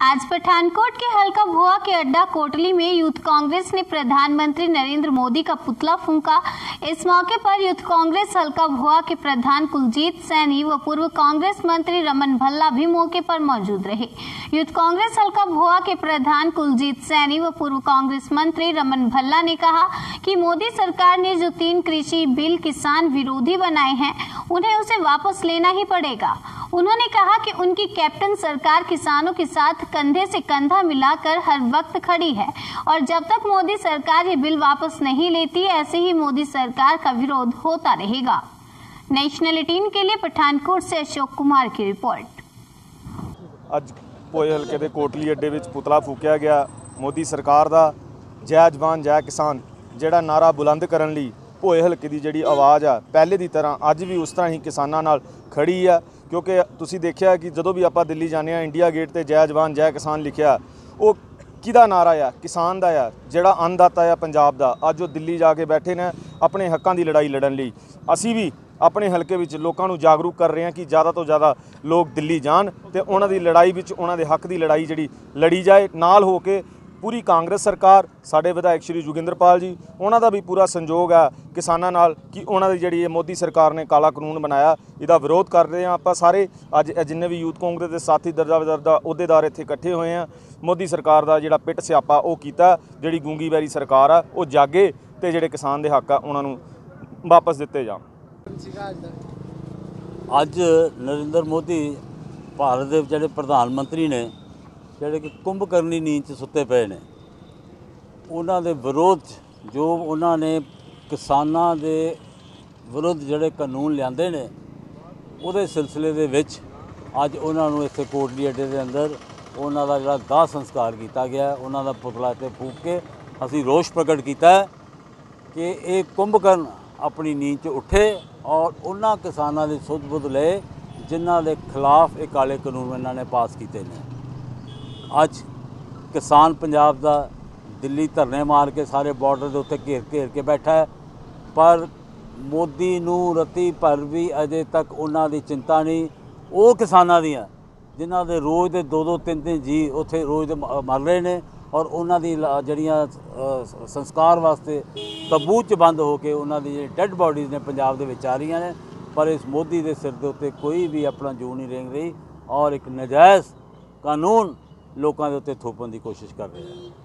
आज पठानकोट के हल्का भुआ के अड्डा कोटली में यूथ कांग्रेस ने प्रधानमंत्री नरेंद्र मोदी का पुतला फूंका। इस मौके पर यूथ कांग्रेस हल्का भुआ के प्रधान कुलजीत सैनी व पूर्व कांग्रेस मंत्री रमन भल्ला भी मौके पर मौजूद रहे। यूथ कांग्रेस हल्का भुआ के प्रधान कुलजीत सैनी व पूर्व कांग्रेस मंत्री रमन भल्ला ने कहा कि मोदी सरकार ने जो 3 कृषि बिल किसान विरोधी बनाए हैं, उन्हें उसे वापस लेना ही पड़ेगा। उन्होंने कहा कि उनकी कैप्टन सरकार किसानों के साथ कंधे से कंधा मिलाकर हर वक्त खड़ी है और जब तक मोदी सरकार ये बिल वापस नहीं लेती, ऐसे ही मोदी सरकार का विरोध होता रहेगा। नेशनल 18 के लिए पठानकोट से अशोक कुमार की रिपोर्ट। ਅੱਜ ਭੋਏ ਹਲਕੇ ਦੇ ਕੋਟਲੀ ਅੱਡੇ ਵਿੱਚ ਪੁਤਲਾ ਫੂਕਿਆ ਗਿਆ। ਮੋਦੀ ਸਰਕਾਰ ਦਾ ਜੈ ਜਵਾਨ ਜੈ ਕਿਸਾਨ ਜਿਹੜਾ ਨਾਰਾ ਬੁਲੰਦ ਕਰਨ ਲਈ ਭੋਏ ਹਲਕੇ ਦੀ ਜਿਹੜੀ ਆਵਾਜ਼ ਆ ਪਹਿਲੇ ਦੀ ਤਰ੍ਹਾਂ ਅੱਜ ਵੀ ਉਸ ਤਰ੍ਹਾਂ ਹੀ ਕਿਸਾਨਾਂ ਨਾਲ ਖੜੀ ਆ। ਕਿਉਂਕਿ ਤੁਸੀਂ ਦੇਖਿਆ ਕਿ ਜਦੋਂ ਵੀ ਆਪਾਂ ਦਿੱਲੀ ਜਾਂਦੇ ਆ, ਇੰਡੀਆ ਗੇਟ ਤੇ ਜੈ ਜਵਾਨ ਜੈ ਕਿਸਾਨ ਲਿਖਿਆ, ਉਹ ਕਿਹਦਾ ਨਾਰਾ ਆ? ਕਿਸਾਨ ਦਾ ਆ, ਜਿਹੜਾ ਅੰਨਦਾਤਾ ਆ ਪੰਜਾਬ ਦਾ। ਅੱਜ ਉਹ ਦਿੱਲੀ ਜਾ ਕੇ ਬੈਠੇ ਨੇ ਆਪਣੇ ਹੱਕਾਂ ਦੀ ਲੜਾਈ ਲੜਨ ਲਈ। ਅਸੀਂ ਵੀ ਆਪਣੇ ਹਲਕੇ ਵਿੱਚ ਲੋਕਾਂ ਨੂੰ ਜਾਗਰੂਕ ਕਰ ਰਹੇ ਹਾਂ ਕਿ ਜ਼ਿਆਦਾ ਤੋਂ ਜ਼ਿਆਦਾ ਲੋਕ ਦਿੱਲੀ ਜਾਣ ਤੇ ਉਹਨਾਂ ਦੀ ਲੜਾਈ ਵਿੱਚ ਉਹਨਾਂ ਦੇ ਹੱਕ ਦੀ ਲੜਾਈ ਜਿਹੜੀ ਲੜੀ ਜਾਏ। ਨਾਲ ਹੋ ਕੇ पूरी कांग्रेस सरकार, साडे विधायक श्री जोगिंदरपाल जी, उन्हों का भी पूरा संयोग है किसानों नाल कि उन्होंने जी मोदी सरकार ने काला कानून बनाया, इसका विरोध कर रहे हैं। आप सारे अज जिन्ने भी यूथ कांग्रेस के साथी दर्जा अहुदेदार इत्थे इकट्ठे हुए हैं। मोदी सरकार का जिहड़ा पिट स्यापा वो कीता, जिहड़ी गूंगी बैरी सरकार आ वो जागे ते जिहड़े किसान दे हक आ उन्होंने वापस दिते जाण। अज नरेंद्र मोदी भारत के जिहड़े प्रधानमंत्री ने ਜਿਹੜੇ ਕਿ ਕੁੰਭਕਰਨੀ ਨੀਂਦ 'ਚ ਸੁੱਤੇ ਪਏ ਨੇ, ਉਹਨਾਂ ਦੇ ਵਿਰੋਧ ਜੋ ਉਹਨਾਂ ਨੇ ਕਿਸਾਨਾਂ ਦੇ ਵਿਰੁੱਧ ਜਿਹੜੇ ਕਾਨੂੰਨ ਲਿਆਂਦੇ ਨੇ, ਉਹਦੇ ਸਿਲਸਿਲੇ ਦੇ ਵਿੱਚ ਅੱਜ ਉਹਨਾਂ ਨੂੰ ਇੱਥੇ ਕੋਟਲੀ ਅੱਡੇ ਦੇ ਅੰਦਰ ਉਹਨਾਂ ਦਾ ਜਿਹੜਾ ਦਾਹ ਸੰਸਕਾਰ ਕੀਤਾ ਗਿਆ। ਉਹਨਾਂ ਦਾ ਪੁਤਲਾ ਇੱਥੇ ਫੂਕ ਕੇ ਅਸੀਂ ਰੋਸ਼ ਪ੍ਰਗਟ ਕੀਤਾ ਹੈ ਕਿ ਇਹ ਕੁੰਭਕਰਨ ਆਪਣੀ ਨੀਂਦ 'ਚ ਉੱਠੇ ਔਰ ਉਹਨਾਂ ਕਿਸਾਨਾਂ ਦੀ ਸੁੱਧ ਬੁੱਧ ਲਏ ਜਿਨ੍ਹਾਂ ਦੇ ਖਿਲਾਫ ਇਹ ਕਾਲੇ ਕਾਨੂੰਨ ਇਹਨਾਂ ਨੇ ਪਾਸ ਕੀਤੇ ਨੇ। ਅੱਜ किसान पंजाब का दिल्ली धरने मार के सारे बॉर्डर के उत्ते घेर के बैठा है, पर मोदी नूं रत्ती भर भी अजे तक उन्हां दी चिंता नहीं। वो किसानां दी जिन्हां दे रोज़ दे 2-2 3-3 जी उत्थे रोज़ दे मर रहे ने और उन्हां दी जड़ियां संस्कार वास्ते तबू च बंद हो के उन्हां दी डैड बॉडीज़ ने पंजाब दे विच आ रही ने, पर इस मोदी दे सिर दे उत्ते कोई भी अपना जू नहीं रेंग रही और एक नजायज़ कानून लोगों के उत्ते थोपण की कोशिश कर रहे हैं।